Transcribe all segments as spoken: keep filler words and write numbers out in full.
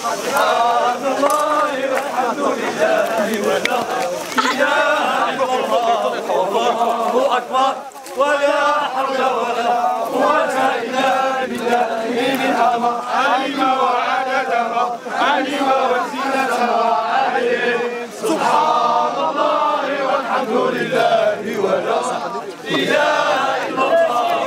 سبحان الله والحمد لله ولا إله إلا الله والله أكبر ولا حول ولا قوة إلا بالله العظيم. علم وعدد علم وزينة علم. سبحان الله والحمد لله ولا إله إلا الله.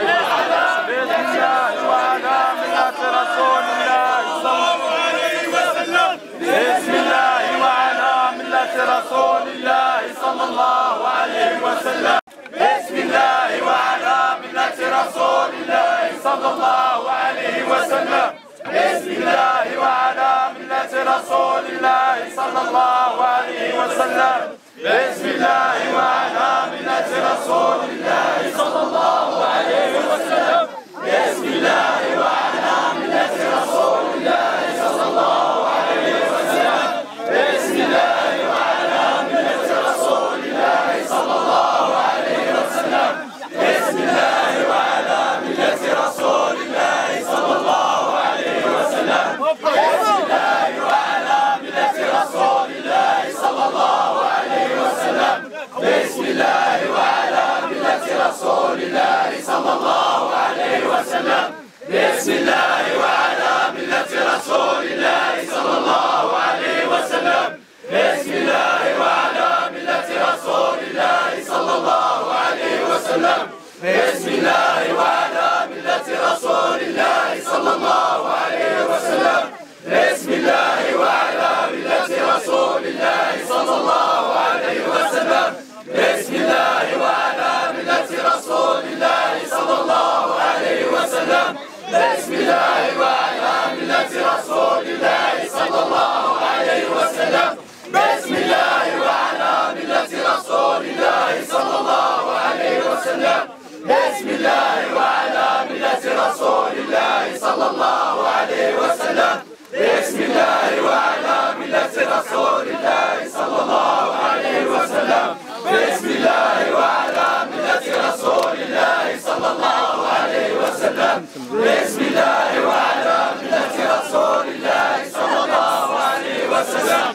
وعلى ملة رسول الله صلى الله عليه وسلم. بسم الله وعلى ملة رسول الله صلى الله عليه وسلم. بسم الله وعلى ملة رسول الله صلى الله عليه وسلم. بسم الله وعلى ملة رسول الله صلى الله عليه وسلم. بسم الله وعلى ملة رسول الله صلى الله عليه وسلم. بسم الله وعلى ملة رسول الله صلى الله عليه وسلم. بسم الله وعلى ملة رسول الله صلى الله عليه وسلم. بسم الله وعلى ملة رسول الله صلى الله عليه وسلم. بسم الله وعلى ملة رسول الله صلى الله عليه وسلم. بسم الله وعلى ملة رسول الله صلى الله عليه وسلم. بسم الله وعلى ملة رسول الله صلى الله عليه وسلم. بسم الله وعلى ملة رسول الله صلى الله عليه وسلم. بسم الله وعلى ملة رسول الله صلى الله عليه وسلم. بسم الله وعلى ملة رسول الله صلى الله عليه وسلم. بسم الله وعلى ملة رسول الله صلى الله عليه وسلم. بسم الله وعلى ملة رسول الله صلى الله عليه وسلم. بسم الله وعلى ملة رسول الله صلى الله عليه وسلم. بسم الله وعلى ملة رسول الله صلى الله عليه وسلم. بسم الله وعلى ملة رسول الله صلى الله عليه وسلم. بسم الله وعلى ملة رسول الله صلى الله عليه وسلم. بسم الله وعلى ملة رسول الله صلى الله عليه وسلم.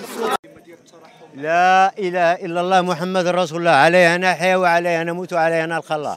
لا إله إلا الله محمد رسول الله. عليه نحيا وعليه نموت وعليه نلقى الله.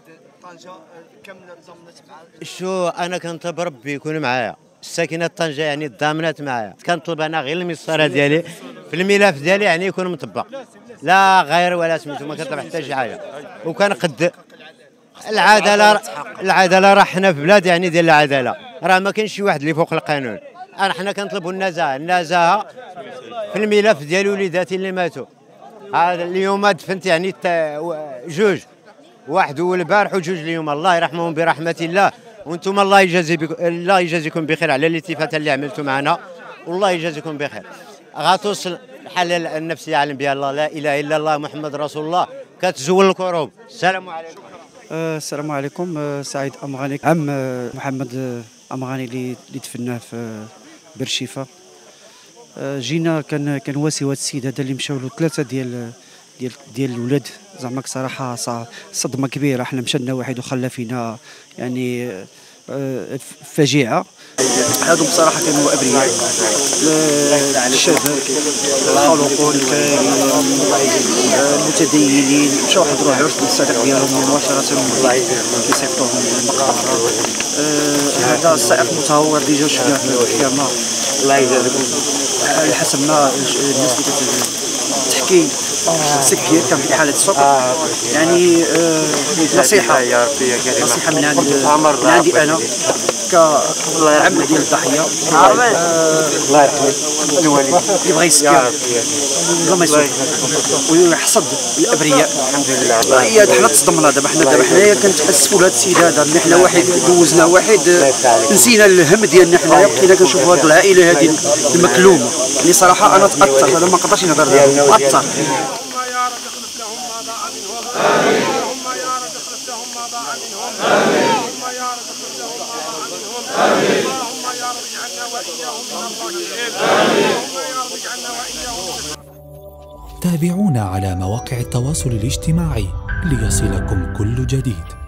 شو أنا كنطلب ربي يكون معايا. الساكنة طنجة يعني ضامنات معايا. كنطلب أنا غير المسطرة ديالي في الملف ديالي يعني يكون مطبق، لا غير ولا سميتو، ما كنطلب حتى شي حاجة. وكنقد العدالة. العدالة راه حنا في بلاد يعني ديال العدالة، راه ما كاينش شي واحد اللي فوق القانون. راه حنا كنطلبوا النزاهة، النزاهة في الملف ديال وليداتي اللي ماتوا. هذا اليوم دفنت يعني جوج، واحد هو البارح وجوج اليوم، الله يرحمهم برحمة الله. وانتم الله يجازي بك... الله يجازيكم بخير على الالتفاته اللي عملتوا معنا، والله يجازيكم بخير. غتوصل الحالة النفسية علم بها الله، لا اله الا الله محمد رسول الله، كتزول الكروب. السلام عليكم. أه السلام عليكم. أه سعيد امغاني عم أه محمد أه امغاني اللي دفناه في برشيفه. أه جينا كان كان واسي هذا السيد هذا اللي مشاو له ثلاثه ديال ديال ديال الولاد. زعما صراحه صدمه كبيره. حنا مشينا واحد وخلى فينا يعني أه فجيعه. هذو بصراحه كانوا ابرياء، الشباب الخلق الكريم المتدينين. مشاو حضروا عرس الصديق ديالهم مباشره كيصيفطوهم للمقبره. أه هذا السائق المتهور اللي جا شفناه في المحكمه، الله يجازيكم. على حسب ما الناس اللي كتحكي سكير كان في حاله سقط. يعني أه نصيحه نصيحه من عند من عندي انا كعم ديال الضحيه. الله يرحمه الوالد اللي بغى يسكر بلا ما يسكر ويحصد الابرياء. الحمد لله. هي حنا تصدمنا دابا. حنا دابا حنايا كنتاسفوا لهذا السيد هذا. حنا واحد دوزنا واحد نسينا الهم ديالنا. حنايا بقينا كنشوفوا هذه العائله هذه المكلومه. يعني صراحه انا تاثر، انا ما نقدرش نهضر دابا، تاثر. اللهم يا رب اخلف لهم ما ضاع منهم. اللهم يا رب اخلف لهم ما ضاع منهم. اللهم يا رب اجعلنا واياهم من الراكعين. اللهم يا رب اجعلنا واياهم. تابعونا على مواقع التواصل الاجتماعي ليصلكم كل جديد.